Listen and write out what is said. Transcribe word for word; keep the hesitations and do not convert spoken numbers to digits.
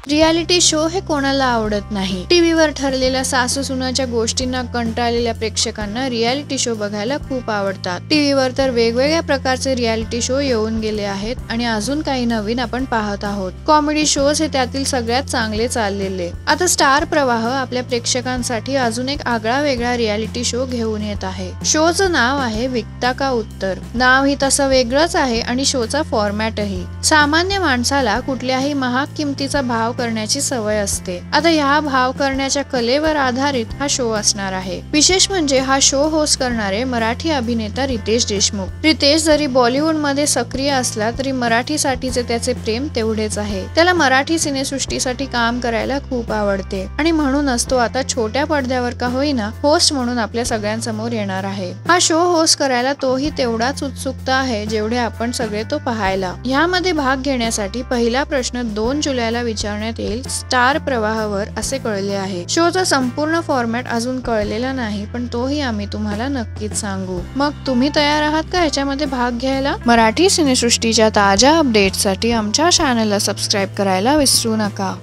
Reality show हे कोणाला आवडत नाही। टीव्हीवर ठरलेल्या सासू सुनाच्या गोष्टींना कंटाळलेल्या प्रेक्षकांना रियालिटी शो बघायला खूप आवडतात। टीव्हीवर तर वेगवेगळ्या प्रकारचे रियालिटी शो येऊन गेले आहेत आणि अजून काही नवीन आपण पाहत आहोत। कॉमेडी शोज हे त्यातील सगळ्यात चांगले चाललेले। आता स्टार प्रवाह आपल्या प्रेक्षकांसाठी अजून एक आगळा वेगळा रियालिटी शो घेऊन येत आहे। शोचं नाव आहे विकता का उत्तर। नाव ही तसं वेगळंच आहे आणि शोचा फॉर्मॅटही। सामान्य माणसाला कुठल्याही महाग किमतीचा भाव करण्याची सवय असते। आता ह्या भाव करण्याच्या कलेवर आधारित हा शो असणार आहे। विशेष म्हणजे हा शो होस्ट करणारे मराठी अभिनेता रितेश देशमुख। रितेश जरी बॉलिवूड मध्ये सक्रिय असला तरी मराठीसाठीचे त्याचे प्रेम तेवढेच आहे। त्याला मराठी सिनेसृष्टीसाठी काम करायला खूप आवडते आणि म्हणूनच तो आता छोट्या पडद्यावर का होईना होस्ट म्हणून आपल्या सगळ्यांसमोर येणार आहे। हा शो होस्ट करायला तोही तेवढाच उत्सुकता आहे जेवढे आपण सगळे तो पाहायला। ह्यामध्ये भाग घेण्यासाठी पहिला प्रश्न दोन जुलैला विचारण्यात येईल स्टार प्रवाहावर असे कळले आहे। शोचा संपूर्ण फॉर्मॅट अजून कळलेला नाही पण तोही आम्ही तुम्हाला नक्कीच सांगू। मग तुम्ही तयार आहात का याच्यामध्ये भाग घ्यायला? मराठी सिनेसृष्टीच्या ताज्या अपडेटसाठी आमच्या चॅनलला सबस्क्राईब करायला विसरू नका।